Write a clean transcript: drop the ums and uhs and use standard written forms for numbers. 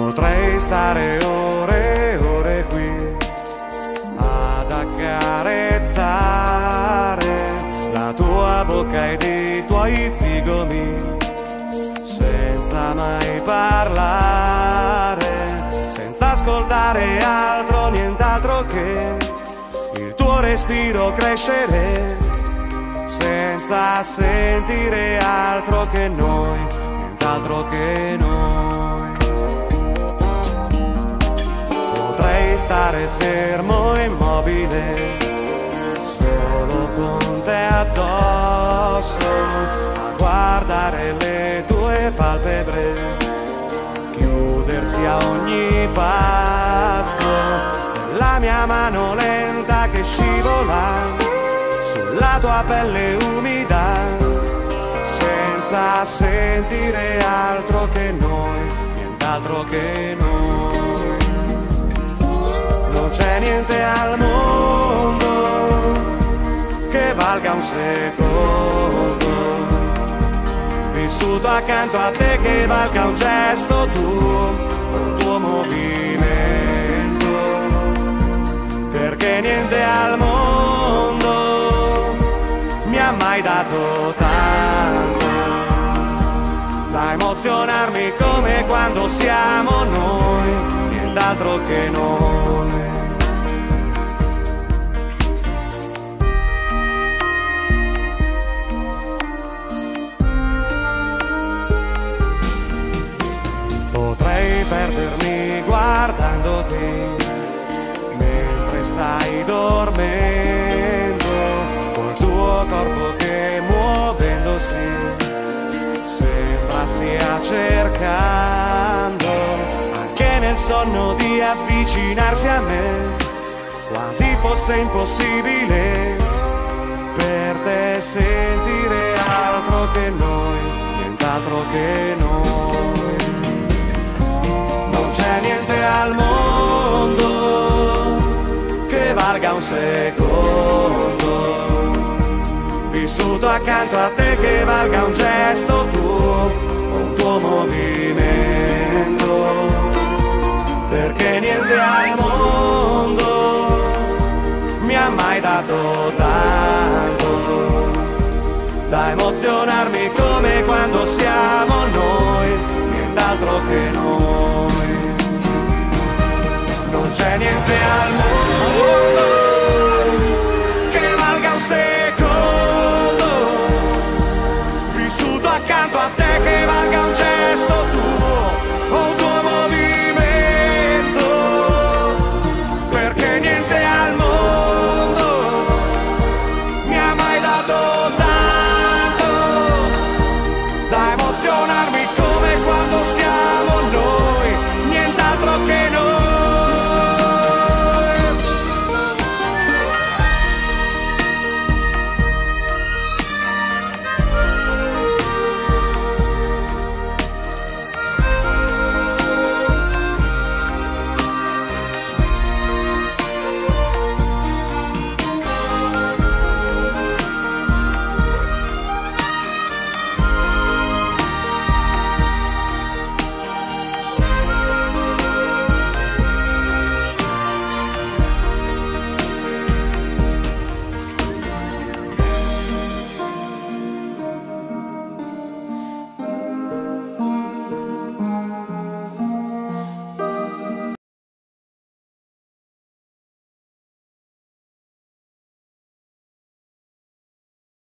Potrei stare ore e ore qui ad accarezzare la tua bocca ed i tuoi zigomi, senza mai parlare, senza ascoltare altro, nient'altro che il tuo respiro crescere, senza sentire altro che noi, nient'altro che noi. Potrei stare fermo, immobile, solo con te addosso, a guardare le tue palpebre chiudersi a ogni passo, la mia mano lenta che scivola sulla tua pelle umida, senza sentire altro che noi, nient'altro che noi. Non c'è niente al mondo che valga un secondo vissuto accanto a te, che valga un gesto tuo, un tuo movimento, perché niente al mondo mi ha mai dato tanto da emozionarmi come quando siamo noi, nient'altro che noi. Potrei perdermi guardandoti mentre stai dormendo, col tuo corpo che muovendosi sembra stia cercando anche nel sonno di avvicinarsi a me, quasi fosse impossibile per te sentire altro che noi, nient'altro che noi. Non c'è niente al mondo che valga un secondo vissuto accanto a te, che valga un gesto